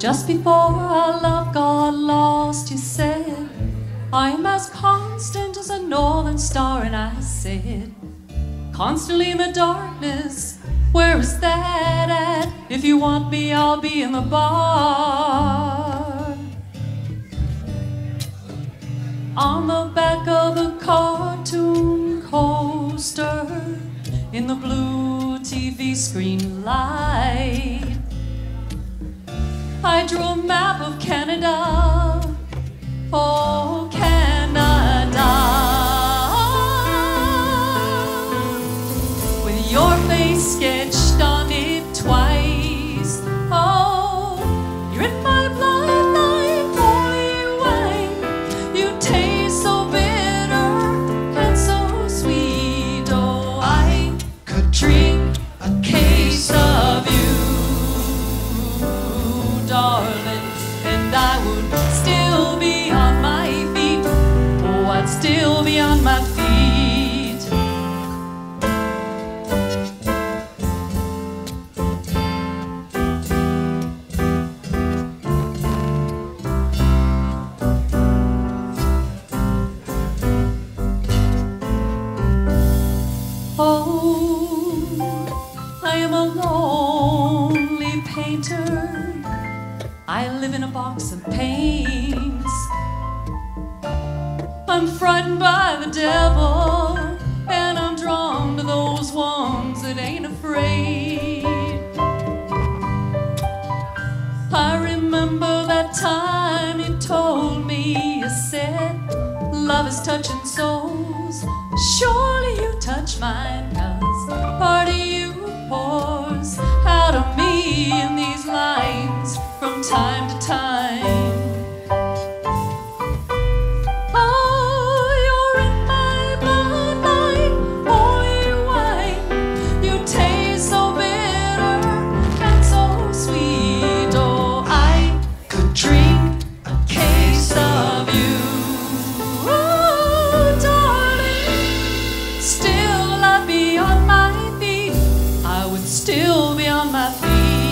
Just before our love got lost, you said, I'm as constant as a northern star. And I said, constantly in the darkness, where is that at? If you want me, I'll be in the bar. On the back of a cartoon coaster, in the blue TV screen light, I drew a map of Canada. Oh, Canada, with your face sketched on it twice. Oh, you're in my blood like holy wine. You taste so bitter and so sweet. Oh, I could drink a case of you, darling, and I would still be on my feet. Oh, I'd still be on my feet. Oh, I am a lonely painter. I live in a box of paints. I'm frightened by the devil, and I'm drawn to those ones that ain't afraid. I remember that time you told me, you said, love is touching souls. Surely you touch mine, 'cause part of you pours out of me in these lines from time to time. Oh, you're in my blood like holy wine. You taste so bitter and so sweet. Oh, I could drink a case of you. Oh, darling, still I'd be on my feet. I would still be on my feet.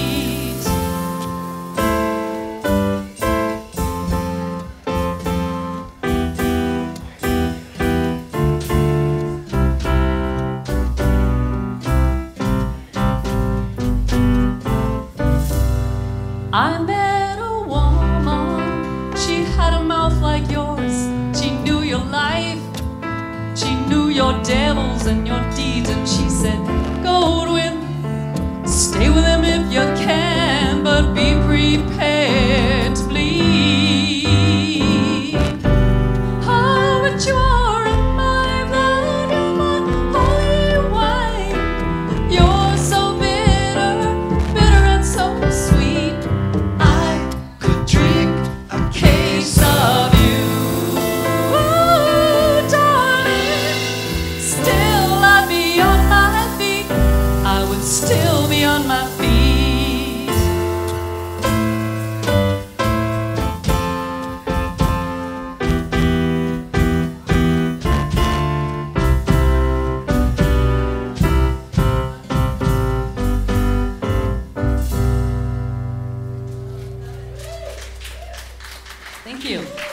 I met a woman, she had a mouth like yours. She knew your life, she knew your devils and your deeds. And she said, go to him, stay with him if you can, but be prepared to bleed. Oh, but you are in my blood, you're my holy wine. You're so bitter, bitter and so sweet. I could drink a case of you. Oh, darling, still I'd be on my feet. I would still be on my feet. Thank you.